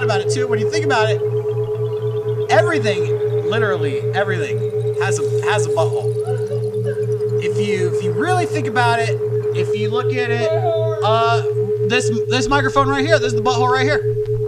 thought about it too. When you think about it, everything, literally everything, has a butthole. If you really think about it, if you look at it, this microphone right here, this is the butthole right here.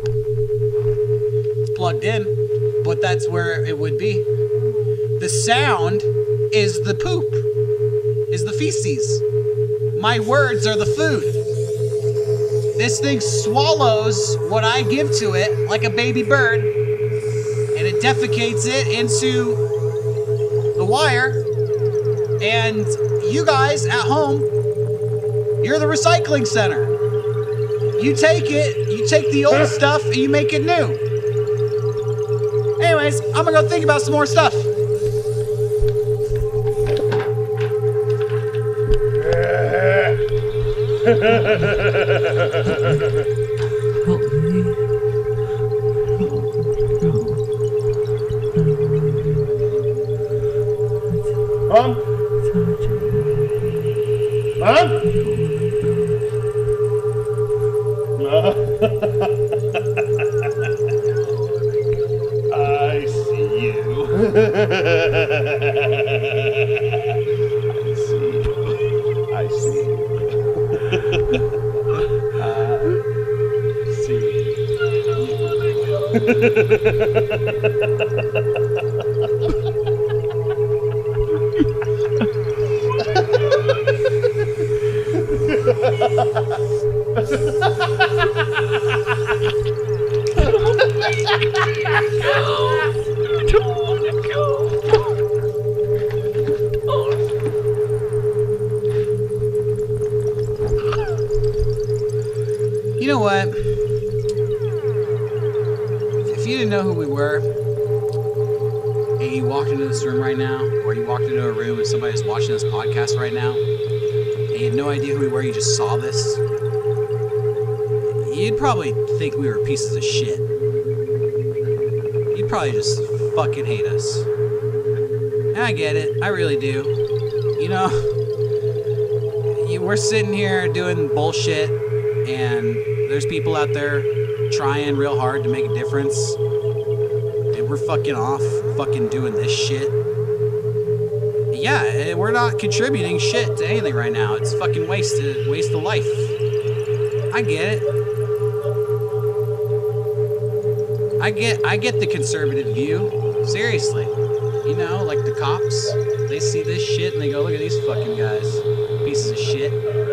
It's plugged in, but that's where it would be. The sound is the poop, is the feces. My words are the food. This thing swallows what I give to it like a baby bird, and it defecates it into the wire. And you guys at home, you're the recycling center. You take the old stuff and you make it new. Anyways, I'm gonna go think about some more stuff. Mom? Mom? I see you. I see you. You know what? If you didn't know who we were, and you walked into this room right now, or you walked into a room and somebody's watching this podcast right now, and you had no idea who we were, you just saw this, you'd probably think we were pieces of shit. You'd probably just fucking hate us. And I get it. I really do. You know, we're sitting here doing bullshit, and there's people out there trying real hard to make a difference, and we're fucking off fucking doing this shit. Yeah, we're not contributing shit to anything right now. It's fucking waste of life. I get it. I get the conservative view. Seriously. You know, like the cops, they see this shit and they go, look at these fucking guys. Pieces of shit.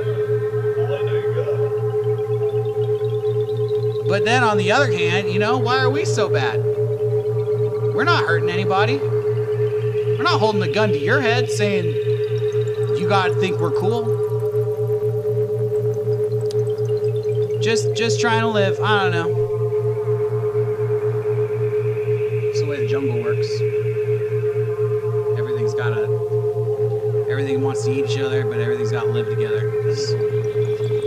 But then on the other hand, you know, why are we so bad? We're not hurting anybody. We're not holding the gun to your head saying you gotta think we're cool. Just trying to live. I don't know. It's the way the jungle works. Everything wants to eat each other, but everything's gotta live together.